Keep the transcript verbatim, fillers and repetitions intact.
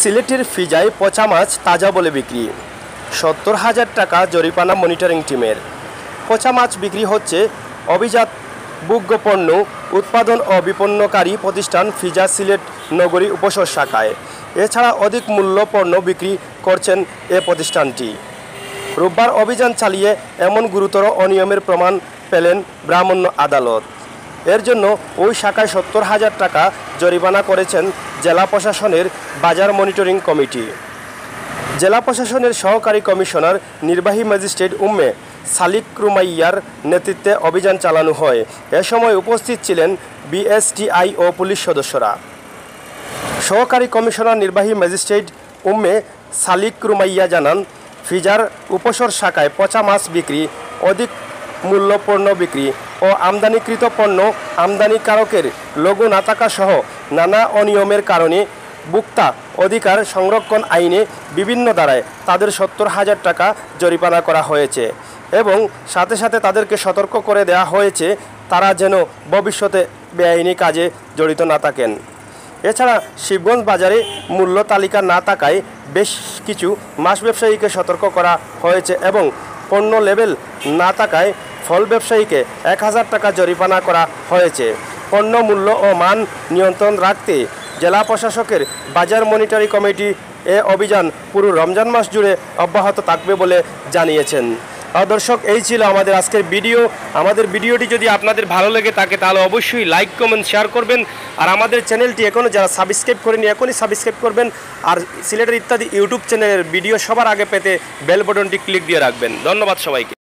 সিলেটের ফিজায় পচা মাছ তাজা বলে বিক্রি, সত্তর হাজার টাকা জরিমানা মনিটরিং টিমের। পচা মাছ বিক্রি হচ্ছে অভিজাত ভোগ্য পণ্য উৎপাদন ও বিপণনকারী প্রতিষ্ঠান ফিজা সিলেট নগরী উপশহর শাখায়। এছাড়া অধিক মূল্য পণ্য বিক্রি করছেন এ প্রতিষ্ঠানটি। রোববার অভিযান চালিয়ে এমন গুরুতর অনিয়মের প্রমাণ পেলেন ব্রাহ্মণ্য আদালত। এর জন্য ওই শাখায় সত্তর হাজার টাকা জরিমানা করেছেন জেলা প্রশাসনের বাজার মনিটরিং কমিটি। জেলা প্রশাসনের সহকারী কমিশনার নির্বাহী ম্যাজিস্ট্রেট উম্মে সালিক রুমাইয়ার নেতৃত্বে অভিযান চালানো হয়। এ সময় উপস্থিত ছিলেন বিএসটিআই ও পুলিশ সদস্যরা। সহকারী কমিশনার নির্বাহী ম্যাজিস্ট্রেট উম্মে সালিক রুমাইয়া জানান, ফিজার উপশহর শাখায় পচা মাছ বিক্রি, অধিক মূল্য পণ্য বিক্রি ও আমদানিকৃত পণ্য আমদানিকারকের লোগো না থাকা সহ নানা অনিয়মের কারণে ভোক্তা অধিকার সংরক্ষণ আইনে বিভিন্ন ধারায় তাদের সত্তর হাজার টাকা জরিমানা করা হয়েছে এবং সাথে সাথে তাদেরকে সতর্ক করে দেওয়া হয়েছে তারা যেন ভবিষ্যতে বেআইনি কাজে জড়িত না থাকেন। এছাড়া শিবগঞ্জ বাজারে মূল্য তালিকা না থাকায় বেশ কিছু মাছ ব্যবসায়ীকে সতর্ক করা হয়েছে এবং পণ্য লেবেল না থাকায় ফল ব্যবসায়ীকে এক হাজার টাকা জরিমানা করা হয়েছে। পণ্য মূল্য ও মান নিয়ন্ত্রণ রাখতে জেলা প্রশাসকের বাজার মনিটরিং কমিটি এ অভিযান পুরো রমজান মাস জুড়ে অব্যাহত থাকবে বলে জানিয়েছেন। দর্শক, এই ছিল আমাদের আজকের ভিডিও। আমাদের ভিডিওটি যদি আপনাদের ভালো লেগে থাকে তাহলে অবশ্যই লাইক কমেন্ট শেয়ার করবেন। আর আমাদের চ্যানেলটি এখনও যারা সাবস্ক্রাইব করেনি এখনই সাবস্ক্রাইব করবেন। আর সিলেটের ইত্যাদি ইউটিউব চ্যানেলের ভিডিও সবার আগে পেতে বেল বাটনটি ক্লিক দিয়ে রাখবেন। ধন্যবাদ সবাইকে।